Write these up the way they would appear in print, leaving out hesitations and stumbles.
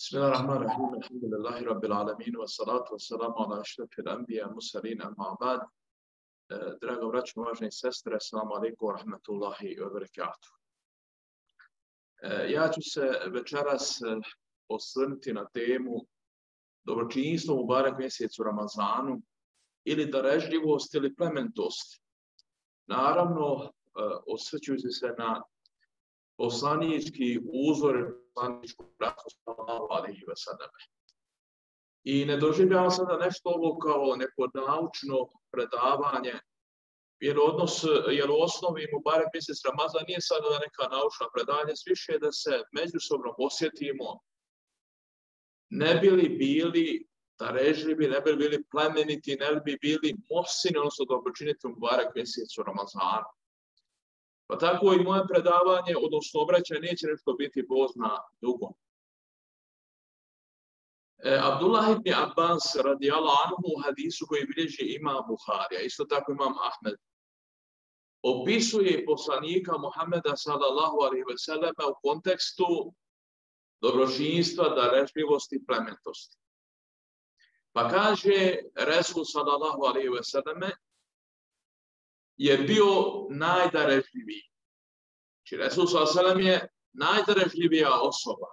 Bismillahirrahmanirrahim. Alhamdulillahi rabbil alamin wa salatu wa salamu ala ashrafil anbiya mursalin amma ba'd. Draga braćo, uvaženi sestre, assalamu alaikum wa rahmatullahi wa barakatuh. Ja ću se večeras osvrnuti na temu dobročinstvo u barek mjesecu Ramazanu ili darežljivost ili plementost. Naravno, osvrćujući se na poslanički uzor poslaničkog brata sallallahu alejhi ve selleme. I ne doživljavam sada nešto ovo kao neko naučno predavanje, jer u osnovi Mubarek mjesec Ramazan nije sada neka naučna predavanja, više da se međusobno posjetimo, ne bi li bili darežljivi, ne bi li bili plemeniti, ne bi bili mohsini, odnosno dobročiniti u Mubarek mjesecu Ramazanu. Pa tako i moje predavanje, odnosno obraćanje, neće nešto biti pozna dugo. Abdullah ibn Abbas radijallahu anhu u hadisu koji bilježi Imam Buharija, isto tako Imam Ahmed, opisuje poslanika Muhameda sallallahu alejhi ve selleme u kontekstu dobročinstva, darežljivosti i plementosti. Pa kaže Resul sallallahu alejhi ve selleme je bio najdarežljiviji. Znači, Resul sallallahu alejhi ve sellem je najdarežljivija osoba.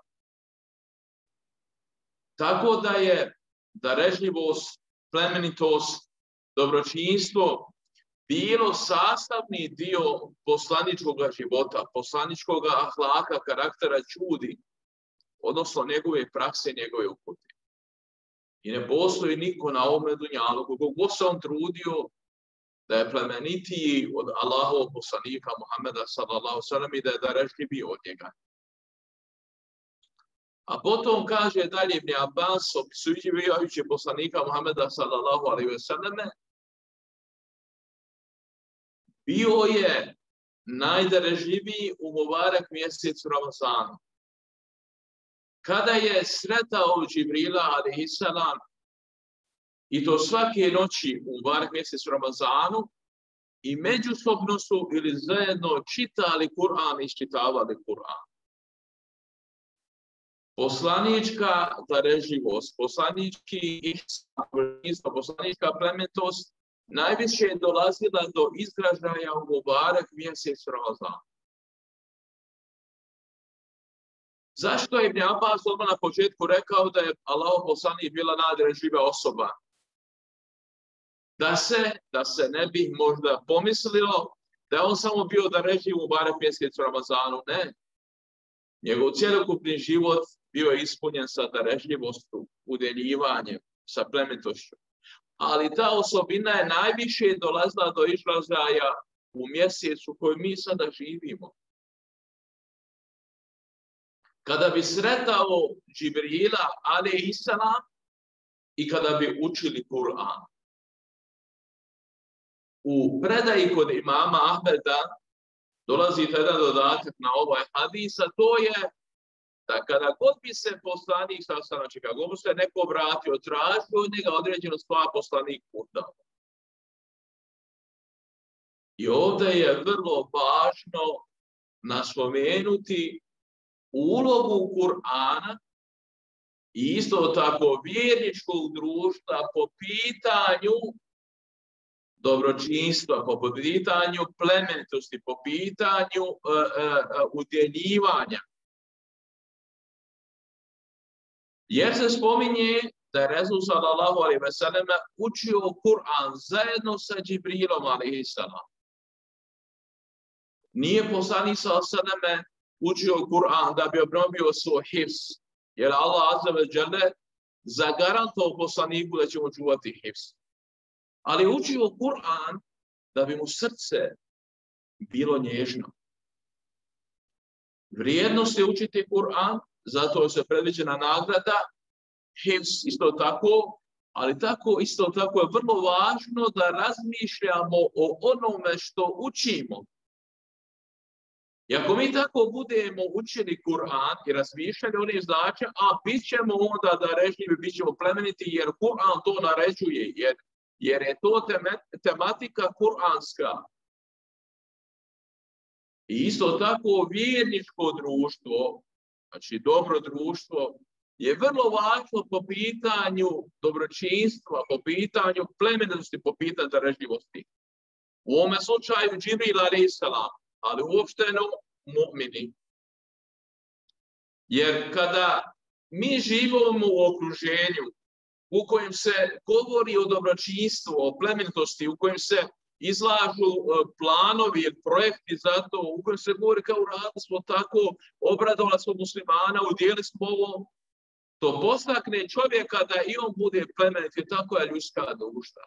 Tako da je darežljivost, plemenitost, dobročinstvo bilo sastavni dio poslaničkog života, poslaničkog ahlaka, karaktera, čudi, odnosno njegove prakse, njegove upute. I ne postoji niko na ovome dunjaluku, koliko se on trudio da je plemenitiji od Allahovog poslanika Muhameda sallallahu alejhi ve sellem i da je darežljiviji od njega. A potom kaže dalje Ibn Abbas, opisujući poslanika Muhameda sallallahu alejhi ve selleme, bio je najdarežljiviji u Mubarek mjesecu Ramazanu. Kada je sretao Džibrila alejhi selam, i to svake noći u Mubarek mjesecu Ramazanu, i međusobno su ili zajedno čitali Kur'an i iščitavali Kur'an. Poslanička darežljivost, poslanički ihsan, poslanička plementost najviše je dolazila do izražaja u Mubarek mjesecu Ramazanu. Zašto je Ibn Abbas odmah na početku rekao da je Allahov poslanik bila najdarežljivija osoba? Da se ne bi možda pomislilo da je on samo bio darežljiv u Mubarek mjesecu Ramazanu. Ne. Njegov cjelokupni život bio je ispunjen sa darežljivošću, udjeljivanjem, sa plemenitošću. Ali ta osobina je najviše dolazila do izražaja u mjesecu koji mi sada živimo. Kada bi sretao Džibrila alejhi selam i kada bi učili Kur'an. U predaji kod imama Ahmeda dolazi jedan dodatak na ovaj hadis, a to je da kada god bi se poslanik znači kada god se neko vratio, tražio od njega određenu stvar, poslanik udao. I ovdje je vrlo važno naspomenuti ulogu Kur'ana i isto tako vjerničkog društva po pitanju dobročinstva, po pitanju plemenitosti, po pitanju udjeljivanja. Jer se spominje da je Resul sallallahu alejhi ve sellem učio Kur'an zajedno sa Džibrilom alejhi selam. Nije poslanik sallallahu alejhi ve sellem učio Kur'an da bi obnovio svoj hifz, jer Allah azza ve dželle zagarantovao poslaniku da će mu čuvati hifz. Ali učio Kur'an da bi mu srce bilo nježno. Vrijednost je učiti Kur'an, zato se predviđena nagrada, hifz isto tako, ali isto tako je vrlo važno da razmišljamo o onome što učimo. I ako mi tako budemo učili Kur'an i razmišljali o njih značaj, bit ćemo onda darežljivi, bit ćemo plemeniti, jer Kur'an to naređuje, jer je to tematika kur'anska. I isto tako vjerničko društvo, znači dobro društvo, je vrlo važno po pitanju dobročinstva, po pitanju plemenitosti, po pitanju darežljivosti. U ovome slučaju Džibril a.s. ali uopšteno mu'mini. Jer kada mi živimo u okruženju u kojem se govori o dobročinstvu, o plemenitosti, u kojem se izlažu planovi, projekti za to, u kojem se govori kao uradili smo tako, obradovali smo muslimana, udjeli smo ovo, to postakne čovjeka da i on bude plemenit, jer tako je ljudska duša.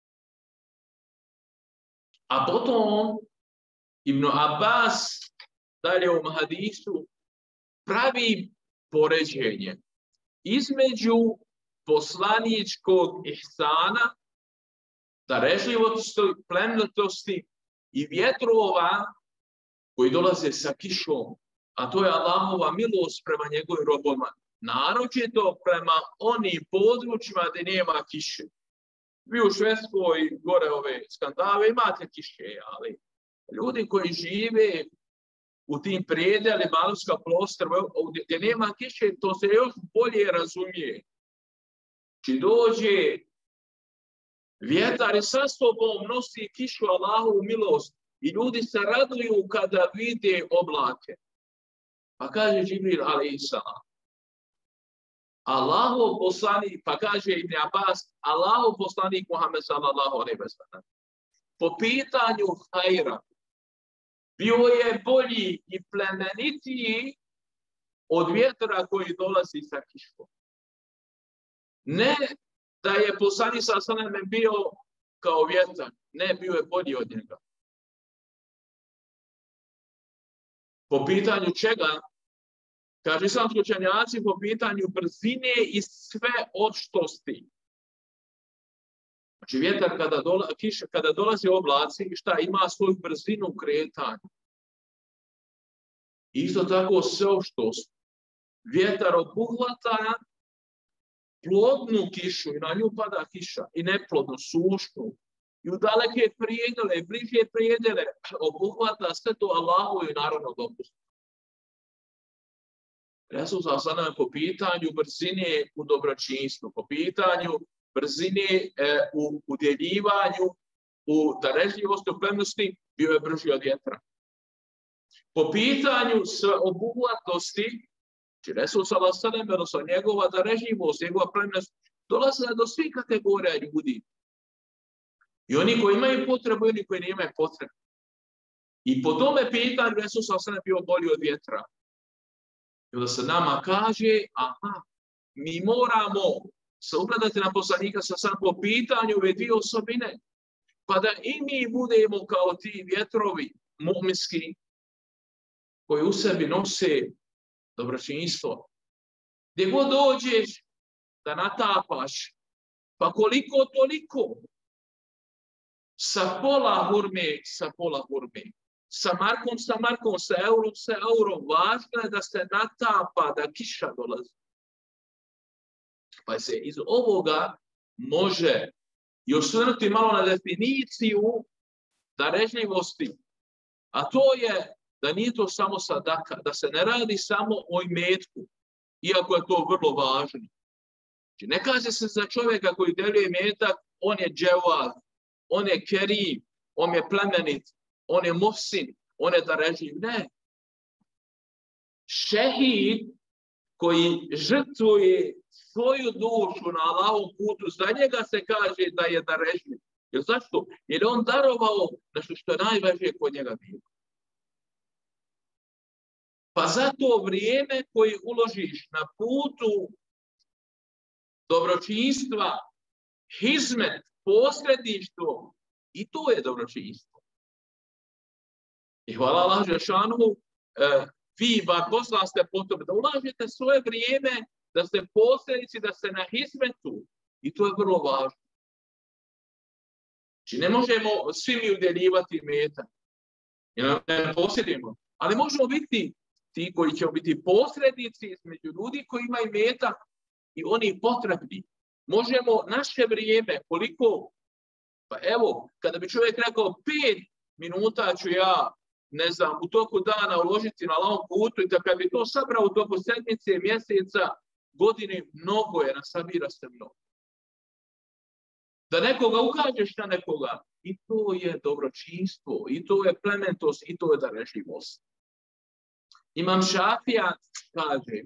A potom Ibn Abbas dalje u hadisu pravi poređenje između poslaničkog ihsana, darežljivosti, plemenitosti i vjetrova koji dolaze sa kišom, a to je Allahova milost prema njegovim robovima, naročito prema onim područjima gdje nema kiše. Vi u Švedskoj, gore ove skandave, imate kiše, ali ljudi koji žive u tim predelima Alpska poluostrva gdje nema kiše, to se još bolje razumije. Či dođe vjetar i sa sobom nosi kišu, Allahovu milost, i ljudi se raduju kada vide oblake. Pa kaže Džibril a.s. Allahov poslanik, pa kaže Ibn Abbas, Allahov poslanik Muhammed sallallahu alejhi ve sellem, po pitanju hajra bio je bolji i plemenitiji od vjetra koji dolazi sa kišom. Ne da je poslanik sallallahu alejhi ve sellem bio kao vjetar, ne, bio je bolji od njega. Po pitanju čega? Kaže islamski učenjaci, po pitanju brzine i sve oštosti. Znači vjetar kada dolazi oblaci, šta ima svoju brzinu kretanja. Isto tako sve oštosti. Vjetar obuhvata plodnu kišu i na nju pada kiša i neplodnu, sušnu. I u daleke prijedele, bliže prijedele obuhvata sve to Allahu i naravno dopusti. Resul sallallahu po pitanju brzine u dobročinstvu, po pitanju brzine u udjeljivanju, u darežljivosti, u plemenitosti, bio je brži od vjetra. Po pitanju sveobuhvatnosti, Resul sallallahu odnosno njegova darežljivost, njegova plemenitost, dolaze do svih kategorija ljudi. I oni koji imaju potrebu i oni koji nemaju potrebu. I po tome pitanju Resul sallallahu bio bolji od vjetra. I onda se nama kaže, aha, mi moramo se ugledati na poslanika sallallahu po pitanju ove dvije osobine, pa da i mi budemo kao ti vjetrovi mu'minski koji u sebi nose dobročinstvo. Gdje god dođeš da natapaš, pa koliko toliko, sa pola hurme, sa markom, sa eurom, važno je da se natapa, da kiša dolazi. Pa se iz ovoga može i osvrnuti malo na definiciju darežljivosti, a to je da nije to samo sadaka, da se ne radi samo o imetku, iako je to vrlo važno. Znači, ne kaže se za čovjeka koji deluje imetak, on je dževad, on je kerim, on je plemenit, on je muhsin, on je darežljiv. Ne. Šehid koji žrtvuje svoju dušu na Allahovom putu, za njega se kaže da je darežljiv. Jer zašto? Jer on darovao nešto što je najvažnije kod njega bilo. Pa zato vrijeme koje uložiš na putu dobročinstva, hizmet, posredništvo, i to je dobročinstvo. I hvala Allah Žešanu, vi bar posla ste potom da ulažete svoje vrijeme, da ste posrednici, da ste na hizmetu. I to je vrlo važno. Znači ne možemo svi mi udjeljivati metak. Jer ne posjedimo. Ali možemo biti ti koji će biti posrednici između ljudi koji imaju metak i oni potrebni. Možemo naše vrijeme, koliko, pa evo, kada bi čovjek rekao 5 minuta ću ja, ne znam, u toku dana uložiti na Allahovom putu i da kad bi to sabrao u toku sedmice, mjeseca, godine mnogo je, nasabira se mnogo. Da nekoga ukažeš na nekoga, i to je dobročinstvo, i to je plementost, i to je darežljivost. Imam Šafija kaže,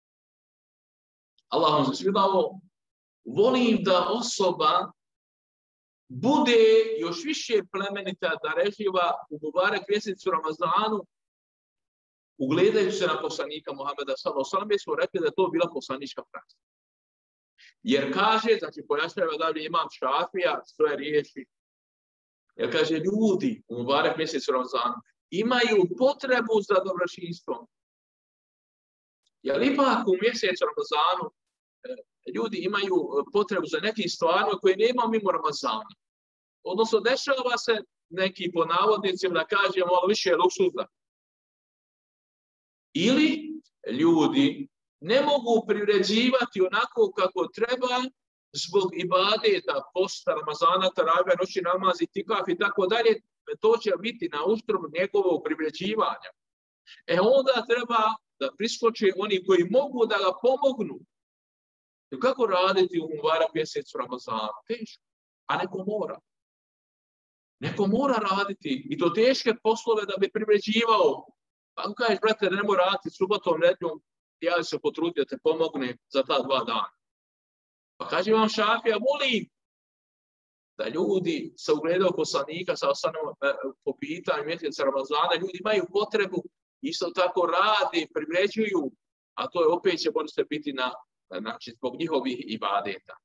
Allah mu se svidalo, volim da osoba bude još više plemenita, darežljiva u Mubarek mjesecu Ramazanu, ugledajući se na poslanika Muhameda sallallahu alejhi ve sellem, smo rekli da je to bila poslanička praksa. Jer kaže, znači pojašnjava dalje imam Šafija svoje riječi, jer kaže ljudi u Mubarek mjesecu Ramazanu imaju potrebu za dobročinstvom. Jer ipak u mjesecu Ramazanu ljudi imaju potrebu za nekim stvarima koje nema mimo Ramazana. Odnosno, dešava se neki po navodnicima da kažemo malo više luksuzna. Ili ljudi ne mogu privređivati onako kako treba zbog ibadeta, posta, Ramazana, taravija, noći namaz, itikaf i tako dalje. To će biti na uštrb njegovog privređivanja. Onda treba da priskoče oni koji mogu da ga pomognu. I kako raditi u Mubarak mjesecu Ramazana? Teško. A neko mora. Neko mora raditi i to teške poslove da bi privređivao. Pa ako kažeš, brate, ne mora raditi subotom, nedjeljom, ja se potrudim da te pomogne za ta 2 dana. Pa kaže vam Šafija, molim da ljudi se ugledaju poslanika sa po pitanju mjeseca Ramazana, ljudi imaju potrebu, isto tako radi, privređuju, a to je opet će možda biti znači, zbog njihovih ibadeta.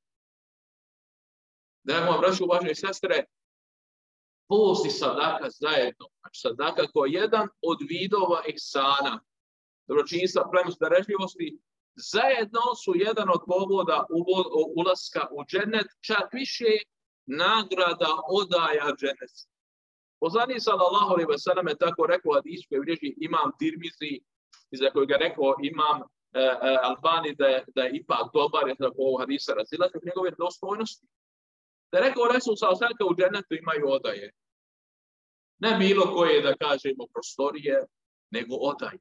Drago vam, braćo, uvažene sestre, post i sadaka zajedno. Znači, sadaka kao jedan od vidova ihsana, dobročinstva, plemenitosti, darežljivosti, zajedno su jedan od povoda ulaska u džennet, čak više nagrada odaja džennet. Poslanik sallallahu alejhi ve sellem je tako rekao hadisu koji bilježi imam Tirmizi, za kojeg je rekao imam Albani da je ipak dobar, je tako ovo hadisa razilazi u njegove dostojnosti. Da je rekao Resul sallallahu alejhi ve sellem u džennetu imaju odaje. Ne bilo koje, da kažemo, prostorije, nego odaje.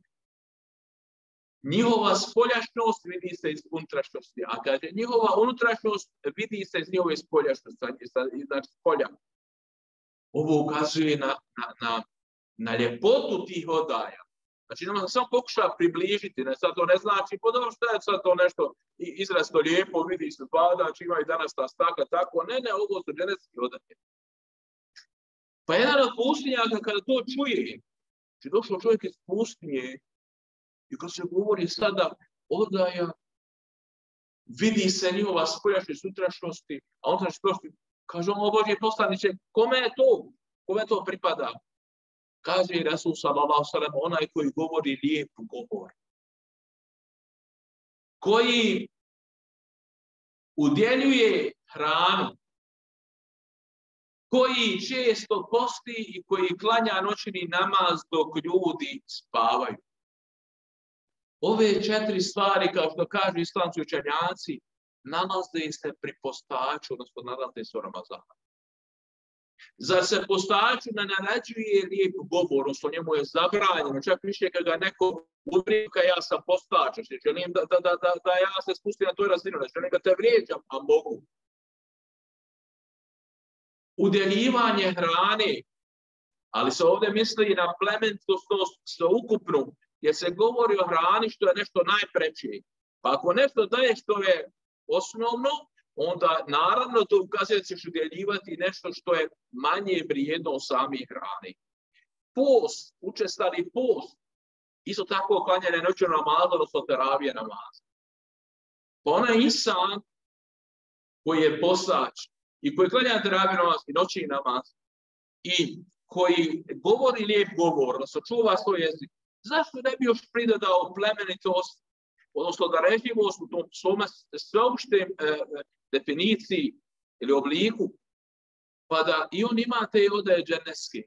Njihova spoljašnost vidi se iz unutrašnjosti, a kaže njihova unutrašnjost vidi se iz njihove spoljašnosti, znači spolja. Ovo ukazuje na ljepotu tih odaja. Znači, nama samo pokuša približiti, ne, sad to ne znači, podobno što je sad to nešto izrasto lijepo, vidi se znači ima i danas ta staka, tako, ne, ovo su dženevski odaje. Pa jedan od pustinjaka kada to čuje, znači došao čovjek iz pustinje, i kad se govori sada odaja, vidi se njihova spoljašnjost unutrašnjosti, a unutrašnjosti, kaže on, o Božji poslaniče, kome je to? Kome to pripada? Kaže Resul sallallahu alejhi ve sellem, onaj koji govori lijep govor. Koji udjeljuje hranu. Koji često posti i koji klanja noćni namaz dok ljudi spavaju. Ove 4 stvari, kao što kažu islamski učenjaci, nalaze se pri postaču, odnosno nalaze se u Ramazanu. Zar se postaču ne naređuje lijep govor, odnosno njemu je zabranjeno, čak više kad ga neko uvrijedi, kad ja sam postač, želim da ja se spustim na toj razini, želim da te vrijeđam, a mogu. Udjeljivanje hrane, ali se ovdje misli na plemenitost sveukupnu, jer se govori o hrani što je nešto najpreće. Pa ako nešto daje što je osnovno, onda naravno to ukazuje da ćeš udjeljivati nešto što je manje vrijedno od samih hrane. Post, učestali post, isto tako klanjanje noćnog namaza, odnosno teravije namaza. Pa onaj insan koji je postač i koji klanja teravije namaz i noćni namaz i koji govori lijep govor, odnosno čuva svoj jezik, zašto ne bi još pridodao plemenitost, odnosno darežljivost u tom svome sveopštem definiciji ili obliku, pa da i on ima te odaje dženevske.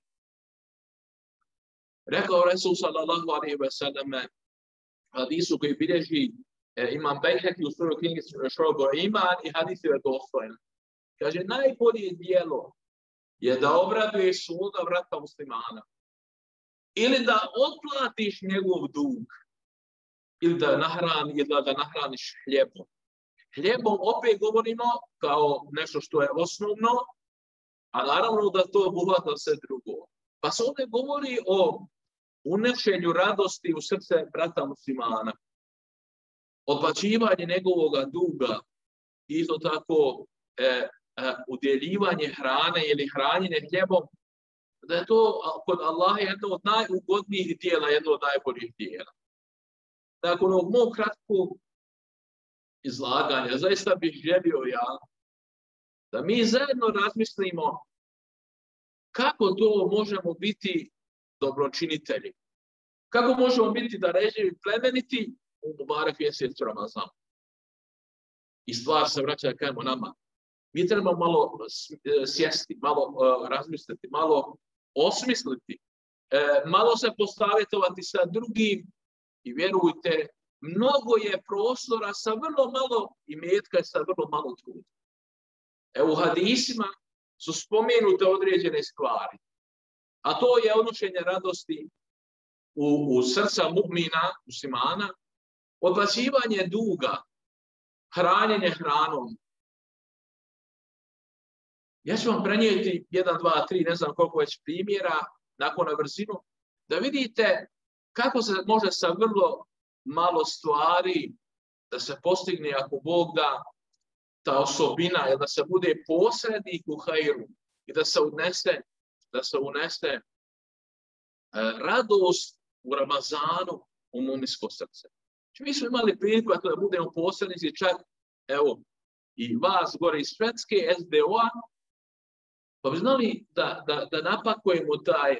Rekao Resul sallallahu alejhi ve sellem hadisu koji bilježi imam Bejheki u svojoj knjigi Šu'ab al-Iman i hadis je dostojan. Kaže, najbolje djelo je da obraduješ svoga vrata muslimana ili da otplatiš njegov dug. ili da nahraniš hljebom. Hljebom opet govorimo kao nešto što je osnovno, a naravno da to obuhvata sve drugo. Pa se ovdje govori o unešenju radosti u srce brata muslimana. Odplaćivanje njegovoga duga, isto tako udjeljivanje hrane ili hranjenje hljebom, da je to kod Allaha jedno od najugodnijih dijela, jedno od najboljih dijela. Nakon ovog mog kratkog izlaganja, zaista bih želio ja da mi zajedno razmislimo kako to možemo biti dobročinitelji. Kako možemo biti darežljivi, plemeniti u Mubarek mjesecu Ramazan. I stvar se vraća kajmo nama. Mi trebamo malo sjesti, malo razmisliti, malo osmisliti, malo se posavjetovati sa drugim i vjerujte, mnogo je prostora sa vrlo malo imetka i sa vrlo malo truda. U hadisima su spomenute određene stvari, a to je unošenje radosti u srca mu'mina, muslimana, odplaćivanje duga, hranjenje hranom. Ja ću vam prenijeti 1, 2, 3, ne znam koliko već primjera, nakon na brzinu, da vidite kako se može sa vrlo malo stvari da se postigne, ako Bog da, ta osobina, da se bude posrednik u hajru i da se unese radost u Ramazanu u mu'minsko srce. Mi smo imali priliku da budemo posrednici, čak evo i vas gore iz Švedske, SDO-a, pa bi znali da napakujemo taj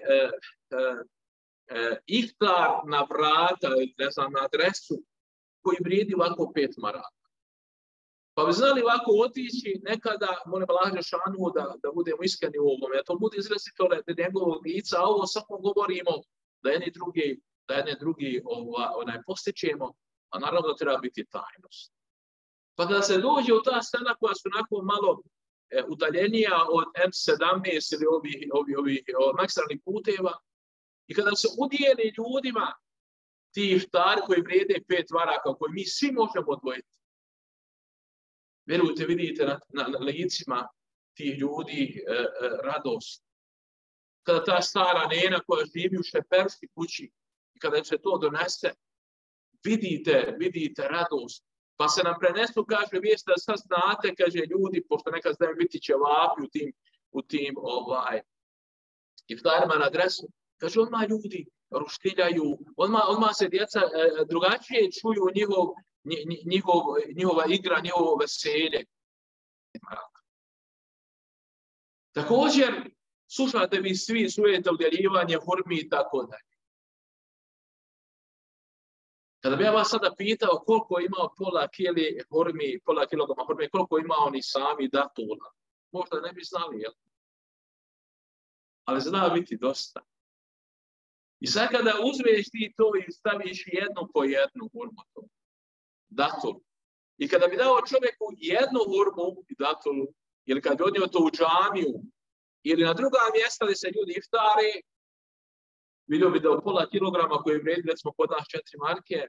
iftar na vrata, ne znam, na adresu, koji vrijedi ovako 5 maraka. Pa bi znali ovako otići nekada, molim Allah Žešanu da budemo iskreni u ovome, to bude izrazito njegovog lica, a ovo samo govorimo da jedne drugi postičemo, a naravno da treba biti tajnost. Pa kada se dođe u ta sela koja su onako malo udaljenija od M17 ili ovih magistralnih puteva, i kada se udijeli ljudima ti iftari koji vrijede 5 maraka, koji mi svi možemo odvojiti, vjerujte, vidite na licima tih ljudi radost. Kada ta stara nena koja živi u šeperskoj kući i kada se to donese, vidite radost. Pa se nam prenesu, kaže, vijest da sad znate, kaže ljudi, pošto nekad znaju biti ćevapi u tim iftarima na adresu, kaže, odmah ljudi ruštiljaju, odmah se djeca drugačije čuju njihova igra, njihovo veselje. Također, slušate vi svi sujete udjeljivanje hurmi i tako dalje. Kada bi ja vas sada pitao koliko je imao pola kilograma hurmi, koliko ima oni sami datula, možda ne bi znali, jel? Ali zna biti dosta. I sad kada uzmeš ti to i staviš jednu po jednu hurmu, datulu, i kada bi dao čovjeku jednu hurmu i datulu, ili kad bi odnio to u džamiju, ili na druga mjesta gdje se ljudi iftare, vidio bi da u pola kilograma koji vredi, recimo kod nas 4 marke,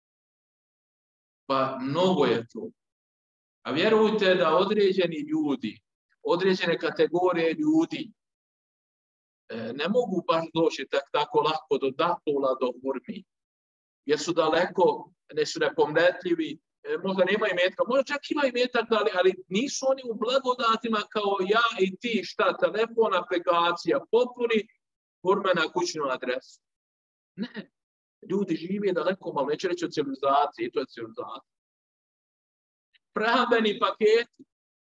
pa mnogo je to. A vjerujte da određeni ljudi, određene kategorije ljudi, ne mogu baš doći tako lako do datula, do hurmi, jer su daleko, su nepomnetljivi, možda nema imetka, možda čak ima imetak, ali nisu oni u blagodatima kao ja i ti, šta, telefon, aplikacija, popuni hurme na kućnu adresu. Ne, ljudi žive daleko, malo neće reći o civilizaciji, i to je civilizacija. Prehrambeni paketi.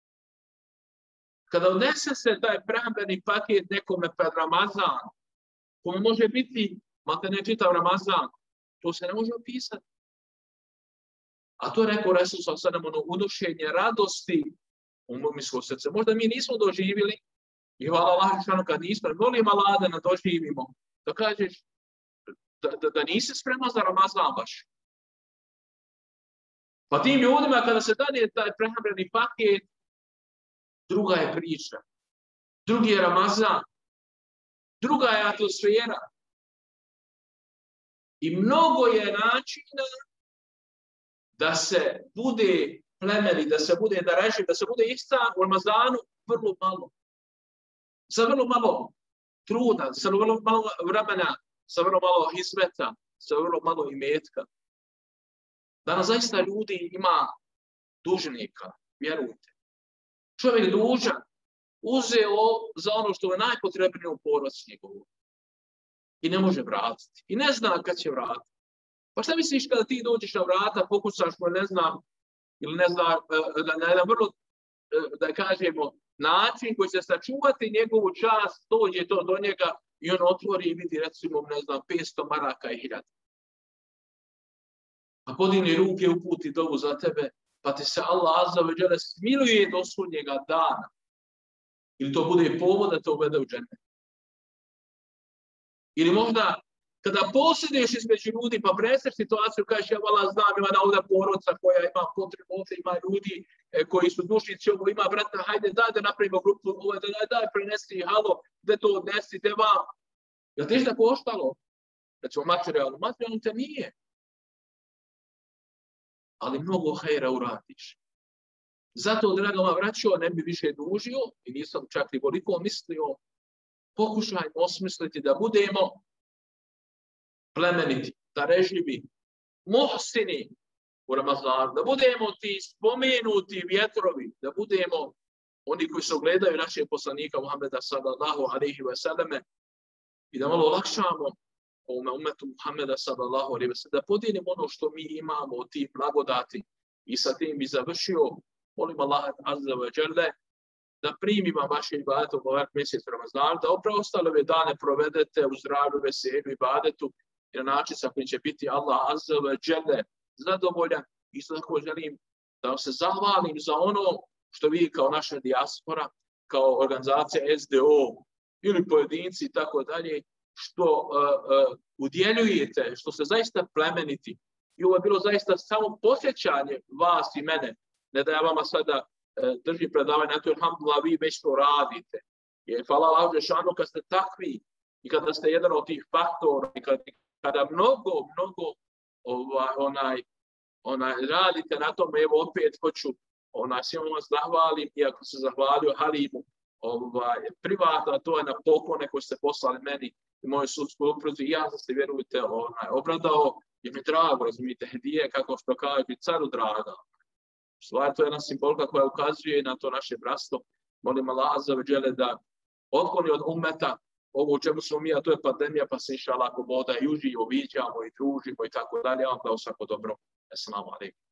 Kada odnese se taj prehrambeni paket nekome pred Ramazan, kome može biti, makar ne čitav Ramazan, to se ne može opisati. A to je rekao Resul sallallahu alejhi ve sellem, unošenje radosti u mu'minsko srce. Možda mi nismo doživjeli, i hvala Allahu kad nismo, molim Allah da doživimo, da kažeš da nisi spreman za Ramazan baš. Pa tim ljudima kada se dane taj prehrambeni paket, druga je priča, drugi je Ramazan, druga je atmosfera. I mnogo je načina da se bude plemeni, da se bude dareživ, da se bude ihsan u Ramazanu vrlo malo. Sa vrlo malo truda, sa vrlo malo vremena, sa vrlo malo hizmeta, sa vrlo malo imetka. Danas zaista ljudi ima dužnika, vjerujte. Čovjek dužan, uzeo za ono što je najpotrebnije u porodici njegovu. I ne može vratiti. I ne zna kad će vratiti. Pa šta misliš kada ti dođeš na vrata, pokušaš mu, ne znam, ili ne znam, na jedan vrlo, da kažemo, način koji će sačuvati njegovu čast, dođe to do njega i on otvori i vidi, recimo, ne znam, 500 maraka i 1000. A podigne ruke, uputi dovu za tebe, pa ti se Allah azza ve dželle smiluje do sudnjega dana. Ili to bude povod da te uvede u džennet. Ili možda kada posjedeš između ljudi pa presreš situaciju, kažeš ja vala znam, ima ovdje porodica koja ima potrebu, ovdje ima ljudi koji su dušnici, ovo ima brata, hajde daj da napravimo grupu, ovo daj prenesi, halo, gdje to odnesi, gdje vam. Jel ti šta koštalo? Recimo materijalno te nije. Ali mnogo hejra uradiš. Zato, draga moja braćo, ne bi više dužio i nisam čak i koliko mislio, pokušajmo osmisliti da budemo plemeniti, darežljivi, muhsini u Ramazanu, da budemo ti spomenuti vjetrovi, da budemo oni koji se ogledaju našeg poslanika Muhammeda sallallahu alejhi ve selleme i da malo olakšamo ovome umetu Muhammeda sallallahu alejhi ve sellem, da podijelimo ono što mi imamo od tih blagodati i sa tim bi završio. Molim Allah azza wa dželle da primima vaše ibadete u ovaj mjesec Ramazana, da preostale ove dane provedete u zdravlju, veselju i ibadetu i na način sa kojim će biti Allah azza wa dželle zadovoljan. Isto tako želim da vam se zahvalim za ono što vi kao naša dijaspora, kao organizacija SDO ili pojedinci i tako dalje, što udjeljujete, što ste zaista plemeniti. I ovo je bilo zaista samo posjećanje vas i mene. Ne da ja vama sada držim predavanje na to, alhamdulillah, vi već to radite. Jer hvala Allah dželešanu kad ste takvi i kada ste jedan od tih faktora i kada mnogo radite na tome, evo opet hoću svima vas zahvalim, iako se zahvalio Halimu privatno, to je na poklone koje ste poslali meni i moje sudskoj uprzi. Ja sam se, vjerujte, obradao i mi drago, razumijete, hedije, kako što kaže, caru draga. Stvar, to je jedna simbolika koja ukazuje na to naše bratstvo. Molim Allah azza ve dželle da otkloni od ummeta ovo u čemu smo mi, a to je pandemija, pa se inša Allah ako boda i uživo, viđamo i družimo i tako dalje. Allah da svako dobro. Assalamu alaikum.